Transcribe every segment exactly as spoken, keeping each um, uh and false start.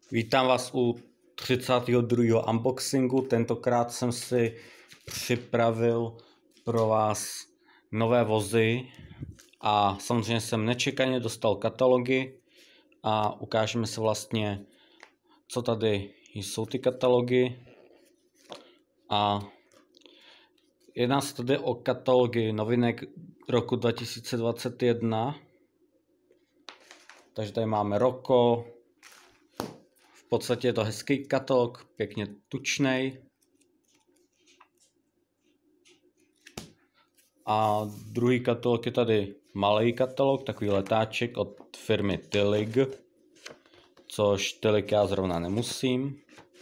Vítám vás u třicátého druhého unboxingu. Tentokrát jsem si připravil pro vás nové vozy a samozřejmě jsem nečekaně dostal katalogy a ukážeme se vlastně, co tady jsou ty katalogy. A jedná se tady o katalogy novinek roku dva tisíce dvacet jedna. Takže tady máme Roko. V podstatě je to hezký katalog, pěkně tučnej. A druhý katalog je tady malý katalog, takový letáček od firmy Tillig, což Tillig já zrovna nemusím.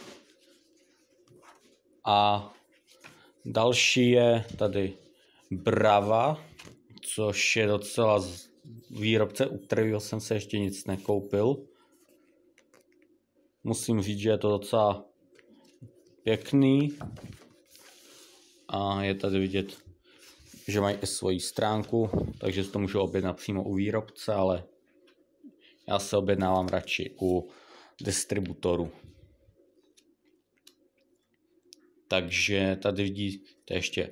A další je tady Brava, což je docela výrobce, u kterého jsem se ještě nic nekoupil. Musím říct, že je to docela pěkný a je tady vidět, že mají i svoji stránku, takže si to můžu objednat přímo u výrobce, ale já se objednávám radši u distributoru. Takže tady vidíte ještě,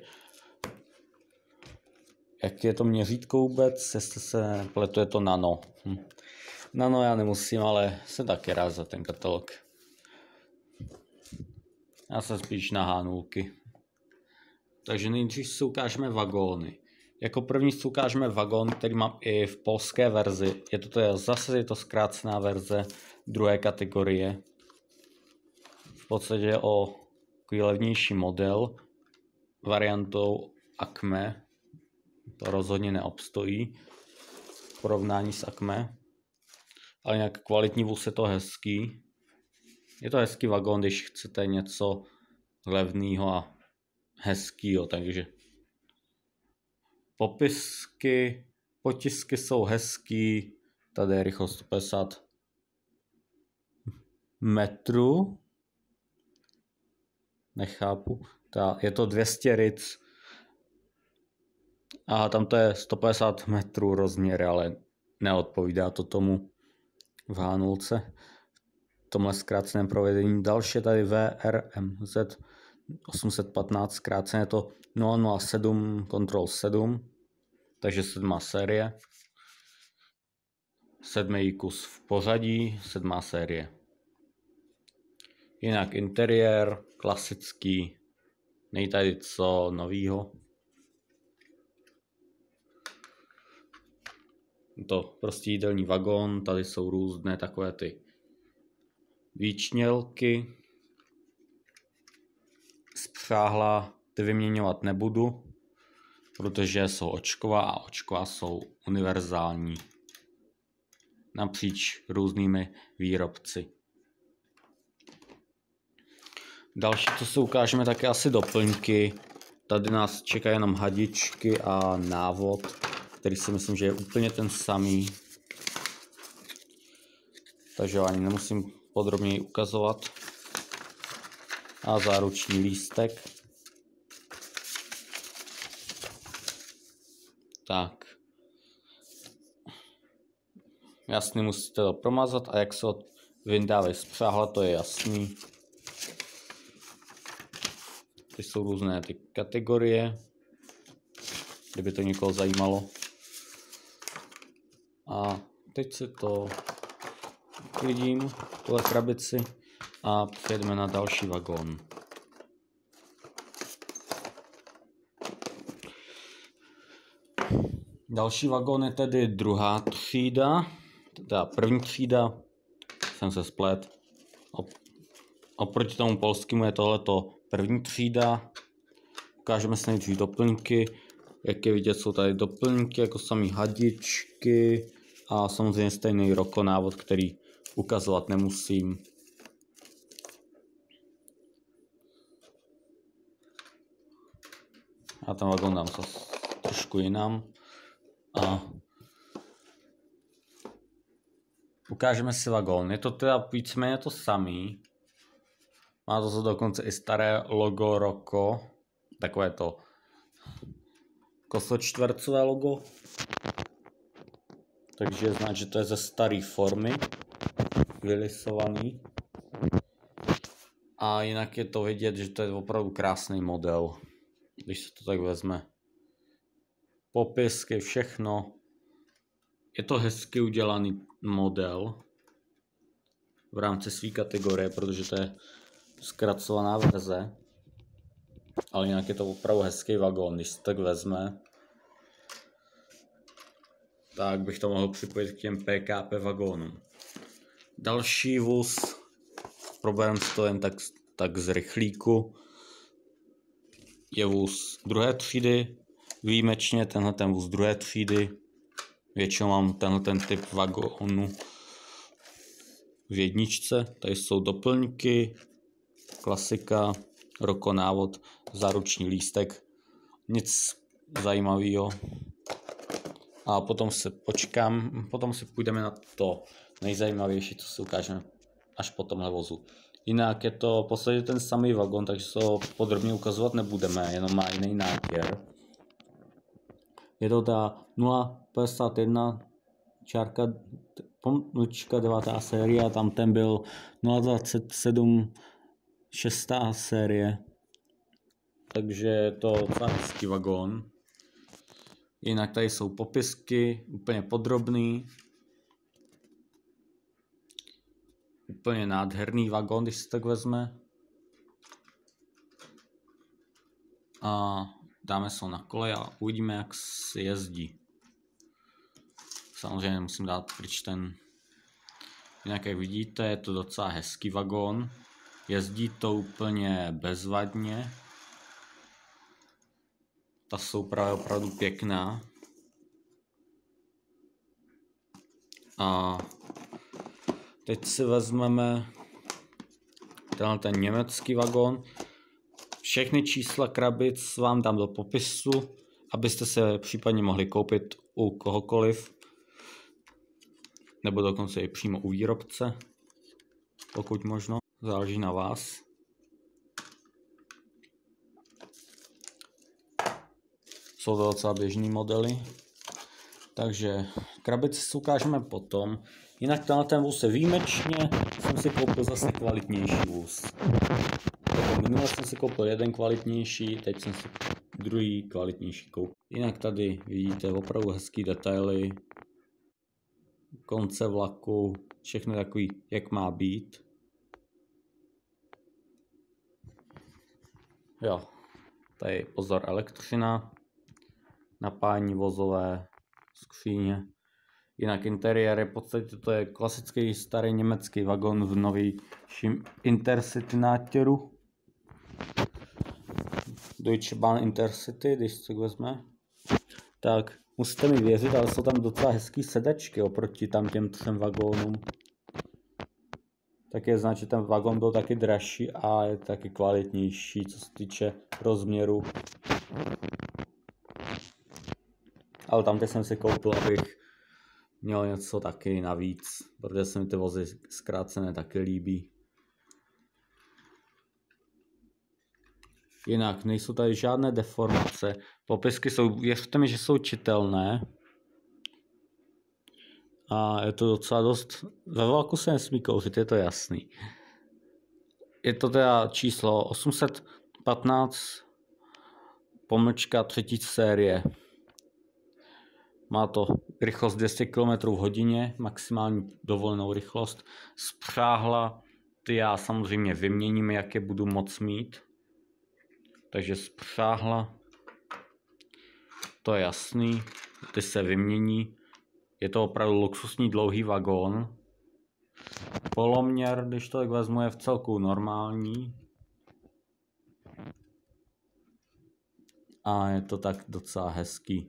jak je to měřítko vůbec, jestli se nepletu, je to nano. Hm. Nano já nemusím, ale jsem taky rád za ten katalog. Já jsem spíš na hánulky. Takže nejdřív si ukážeme vagóny. Jako první si ukážeme vagón, který mám i v polské verzi. Je to, to je, zase je to zkrácená verze druhé kategorie. V podstatě o takový levnější model variantou Acme. To rozhodně neobstojí v porovnání s Acme. Ale nějak kvalitní vůz, je to hezký. Je to hezký vagón, když chcete něco levného a hezkýho, takže popisky, potisky jsou hezký, tady je rychlost sto padesát metrů, nechápu, je to dvě stě ric, a tam to je sto padesát metrů rozměr, ale neodpovídá to tomu v hánulce. V tomhle zkráceném provedení. Další je tady V R M Z osm set patnáct, zkráceně je to nula nula sedm Control sedm, takže sedmá série. Sedmý kus v pořadí, sedmá série. Jinak interiér, klasický, není tady co novýho. To prostě jídelní vagón, tady jsou různé takové ty výčnělky. Spřáhla ty vyměňovat nebudu, protože jsou očková a očková jsou univerzální napříč různými výrobci. Další, co si ukážeme, také asi doplňky. Tady nás čekají jenom hadičky a návod, který si myslím, že je úplně ten samý. Takže ani nemusím podrobněji ukazovat. A záruční lístek. Tak. Jasně, musíte to promazat a jak se od vyndávají spřáhla, to je jasný. Ty jsou různé ty kategorie, kdyby to někoho zajímalo. A teď si to uklidím, tuhle krabici, a přejdeme na další vagón. Další vagón je tedy druhá třída, teda první třída, jsem se splet. Oproti tomu polskému je tohleto první třída. Ukážeme si nejdřív doplňky. Jak je vidět, jsou tady doplňky jako samý hadičky a samozřejmě stejný Roko návod, který ukazovat nemusím. A ten vagón dám zase trošku jinam. A ukážeme si vagón. Je to teda víceméně to samý. Má to dokonce i staré logo Roko. Takové to kosočtvercové logo. Takže znát, že to je ze staré formy. Vylisovaný. A jinak je to vidět, že to je opravdu krásný model, když se to tak vezme. Popisky, všechno. Je to hezky udělaný model v rámci své kategorie, protože to je zkracovaná verze. Ale jinak je to opravdu hezký vagón, když se tak vezme. Tak bych to mohl připojit k těm P K P vagónům. Další vůz, problém s to jen tak, tak z rychlíku, je vůz druhé třídy, výjimečně tenhle ten vůz druhé třídy, většinou mám tenhle ten typ vagónu v jedničce, tady jsou doplňky, klasika, rokonávod, záruční lístek, nic zajímavého. A potom se počkám, potom si půjdeme na to nejzajímavější, co si ukážeme až po tomhle vozu. Jinak je to v podstatě ten samý vagon, takže se ho podrobně ukazovat nebudeme, jenom má jiný nátěr. Je to ta nula padesát jedna čárka pomlčka devátá série a tam ten byl nula dvacet sedm šestá série. Takže je to docela hezký vagón. Jinak tady jsou popisky, úplně podrobný. Úplně nádherný vagón, když se tak vezme. A dáme se ho na kolej a uvidíme, jak se jezdí. Samozřejmě musím dát pryč ten. Jinak jak vidíte, je to docela hezký vagón. Jezdí to úplně bezvadně. Ta souprava je opravdu pěkná. A teď si vezmeme tenhle ten německý vagón. Všechny čísla krabic vám dám do popisu, abyste se případně mohli koupit u kohokoliv. Nebo dokonce i přímo u výrobce, pokud možno. Záleží na vás. Jsou to docela běžný modely. Takže krabici si ukážeme potom. Jinak tenhle ten vůz je výjimečně, jsem si koupil zase kvalitnější vůz. Minule jsem si koupil jeden kvalitnější, teď jsem si druhý kvalitnější koupil. Jinak tady vidíte opravdu hezký detaily. Konce vlaku, všechno takový, jak má být. Jo, tady pozor, elektřina, napájení vozové skříně. Jinak interiér je v podstatě to je klasický starý německý vagon v novějším Intercity nátěru. Deutsche Bahn Intercity, když se vezme. Tak musíte mi věřit, ale jsou tam docela hezký sedačky oproti tam těm třem vagónům. Tak je znát, že ten vagón byl taky dražší a je taky kvalitnější, co se týče rozměru. Ale tam teď jsem si koupil, abych měl něco taky navíc, protože se mi ty vozy zkrácené taky líbí. Jinak nejsou tady žádné deformace. Popisky jsou, věřte mi, že jsou čitelné. A je to docela dost, ve vlaku se nesmí kouřit, je to jasný. Je to teda číslo osm set patnáct pomlčka třetí série. Má to rychlost dvě stě kilometrů v hodině, maximální dovolenou rychlost. Spřáhla, ty já samozřejmě vyměním, jak je budu moc mít. Takže spřáhla, to je jasný, ty se vymění. Je to opravdu luxusní dlouhý vagón. Poloměr, když to tak vezmu, je v celku normální. A je to tak docela hezký.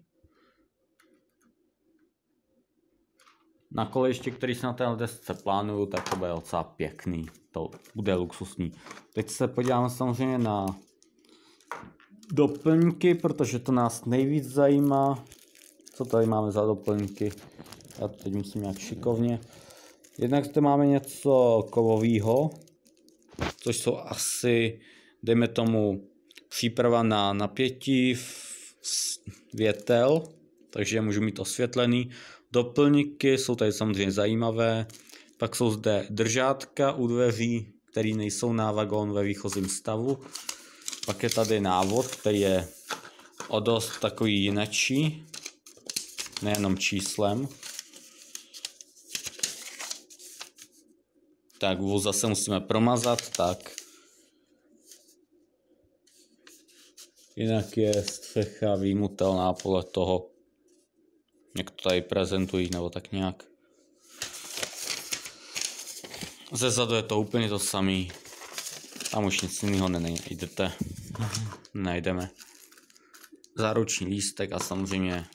Na kolejiště, který se na té desce plánuju, tak to bude docela pěkný. To bude luxusní. Teď se podíváme samozřejmě na doplňky, protože to nás nejvíc zajímá. Co tady máme za doplňky? Já teď musím nějak šikovně. Jednak zde máme něco kovového, což jsou asi, dejme tomu, příprava na napětí větel, takže můžu mít osvětlený. Doplňky jsou tady samozřejmě zajímavé. Pak jsou zde držátka u dveří, které nejsou na vagón ve výchozím stavu. Pak je tady návod, který je o dost takový jinačí, nejenom číslem. Tak vůz zase musíme promazat, tak. Jinak je střecha výjimutelná podle toho, jak to tady prezentují, nebo tak nějak. Ze zadu je to úplně to samý. Tam už nic jiného nenajdete. Najdeme záruční lístek a samozřejmě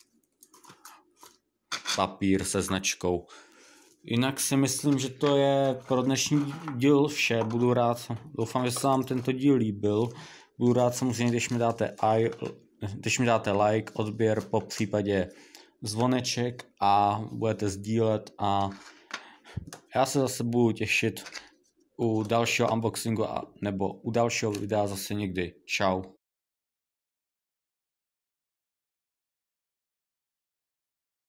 papír se značkou. Jinak si myslím, že to je pro dnešní díl vše. Budu rád, doufám, že se vám tento díl líbil. Budu rád samozřejmě, když mi dáte, když mi dáte like, odběr, po případě zvoneček a budete sdílet a já se zase budu těšit u dalšího unboxingu a, nebo u dalšího videa zase někdy. Čau.